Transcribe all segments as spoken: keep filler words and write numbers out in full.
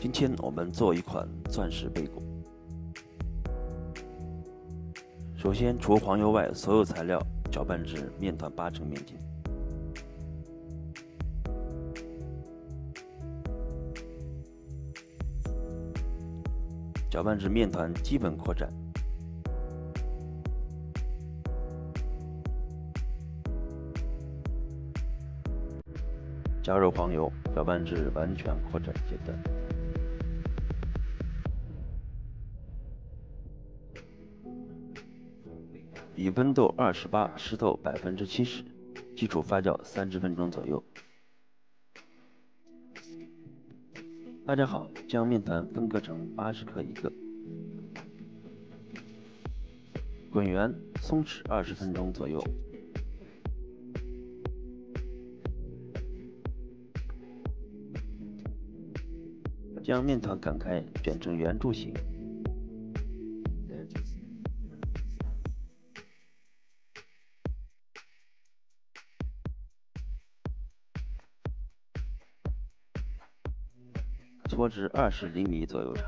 今天我们做一款钻石贝果。首先，除黄油外，所有材料搅拌至面团八成面筋。搅拌至面团基本扩展。加入黄油，搅拌至完全扩展阶段。以温度二十八湿透百分之七十，基础发酵三十分钟左右。发酵好，将面团分割成八十克一个，滚圆松弛二十分钟左右。将面团擀开，卷成圆柱形。搓至二十厘米左右长。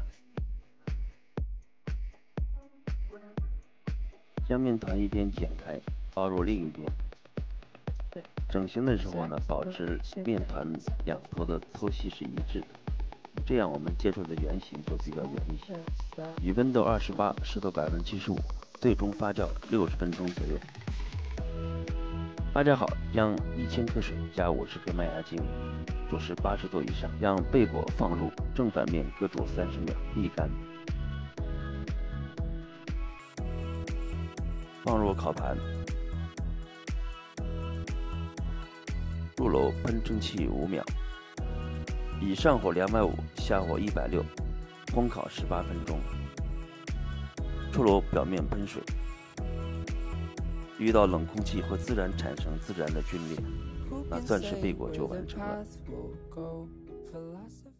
将面团一边剪开，包入另一边。整形的时候呢，保持面团两头的粗细是一致的，这样我们接触的圆形就比较圆一些。以温度二十八湿度百分之七十五，最终发酵六十分钟左右。发酵好，将一千克水加五十克麦芽精煮至八十度以上，让贝果放入，正反面各煮三十秒，沥干。放入烤盘，入炉喷蒸汽五秒，以上火两百五，下火一百六，烘烤十八分钟。出炉表面喷水，遇到冷空气会自然产生自然的皲裂，那钻石贝果就完成了。